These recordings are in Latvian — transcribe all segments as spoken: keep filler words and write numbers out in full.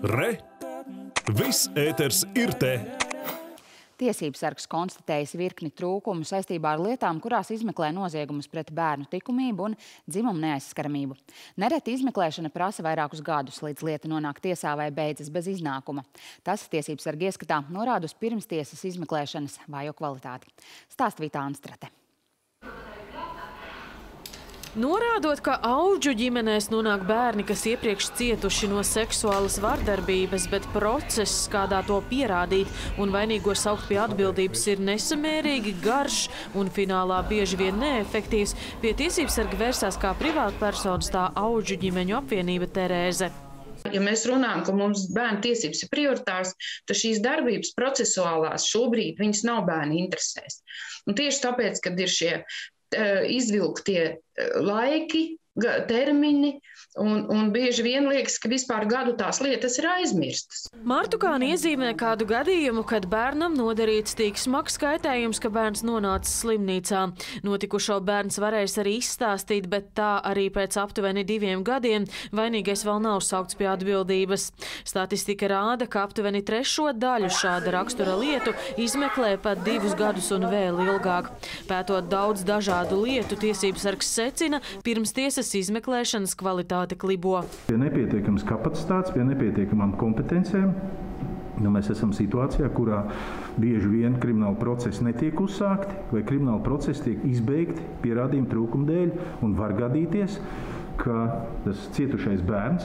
Re! Viss ēters ir te! Tiesības sargs konstatējis virkni trūkumu saistībā ar lietām, kurās izmeklē noziegumus pret bērnu likumību un dzimumu neaizskaramību. Nereti izmeklēšana prasa vairākus gadus, līdz lieta nonāk tiesā vai beidzas bez iznākuma. Tas tiesības sarga ieskatā norāda uz pirmstiesas izmeklēšanas vājo kvalitāti. Stāsta Vita Anstrate. Norādot, ka Audžu ģimenēs nonāk bērni, kas iepriekš cietuši no seksuālas vardarbības, bet process, kādā to pierādīt un vainīgo saukt pie atbildības, ir nesamērīgi garš un finālā bieži vien neefektīvs, pie tiesības sarga vērsās kā privātpersonas tā Audžu ģimeņu apvienība Terēze. Ja mēs runājam, ka mums bērnu tiesības ir prioritārs, tad šīs darbības procesuālās šobrīd viņas nav bērnu interesēs. Un tieši tāpēc, kad ir šie izvilktie laiki, termiņi, un, un bieži vien liekas, ka vispār gadu tās lietas ir aizmirstas. Martukāne iezīmē kādu gadījumu, kad bērnam nodarīts tik smags kaitējums, ka bērns nonācis slimnīcā. Notikušo bērns varēs arī izstāstīt, bet tā arī pēc aptuveni diviem gadiem vainīgais vēl nav saukts pie atbildības. Statistika rāda, ka aptuveni trešo daļu šāda rakstura lietu izmeklē pat divus gadus un vēl ilgāk. Pētot daudz dažādu lietu, tiesības sargs secina, pirms tiesas izmeklēšanas kvalitāte klibo. Pie nepietiekams kapacitātes, pie nepietiekamām kompetencēm, nu, mēs esam situācijā, kurā bieži vien krimināla procesi netiek uzsākti vai krimināla procesi tiek izbeigti pierādījumu trūkumu dēļ, un var gadīties, ka tas cietušais bērns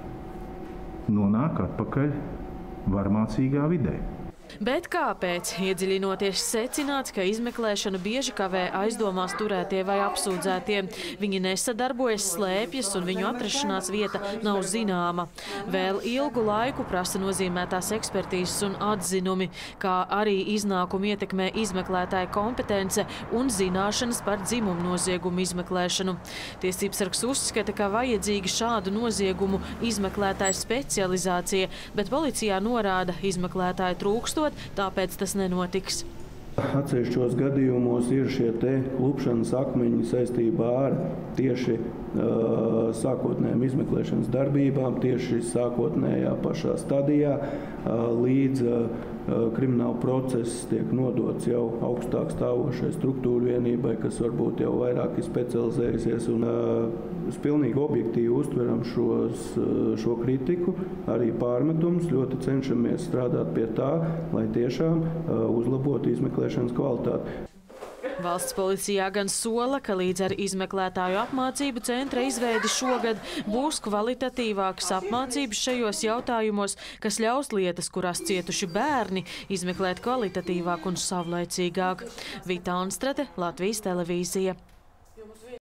nonāk atpakaļ varmācīgā vidē. Bet kāpēc? Iedziļinoties secināts, ka izmeklēšana bieži kavē aizdomās turētie vai apsūdzētie. Viņi nesadarbojas, slēpjas un viņu atrašanās vieta nav zināma. Vēl ilgu laiku prasa nozīmētās ekspertīzes un atzinumi, kā arī iznākumu ietekmē izmeklētāja kompetence un zināšanas par dzimumu noziegumu izmeklēšanu. Tiesības sargs uzskata, ka vajadzīga šādu noziegumu izmeklētāja specializācija, bet policijā norāda, izmeklētāja trūkst, tāpēc tas nenotiks. Atsevišķos gadījumos ir šie te lupšanas akmeņi saistībā ar tieši uh, sākotnējām izmeklēšanas darbībām, tieši sākotnējā pašā stadijā, uh, līdz uh, krimināla process tiek nodots jau augstāk stāvošai struktūru vienībai, kas varbūt jau vairāk ir specializējusies. Un, uh, Mēs pilnīgi objektīvi uztveram šos, šo kritiku, arī pārmetumus, ļoti cenšamies strādāt pie tā, lai tiešām uzlabotu izmeklēšanas kvalitāti. Valsts policijā gan sola, ka līdz ar izmeklētāju apmācību centra izveidi šogad būs kvalitatīvākas apmācības šajos jautājumos, kas ļaus lietas, kurās cietuši bērni, izmeklēt kvalitatīvāk un savlaicīgāk. Vita Anstrate, Latvijas televīzija.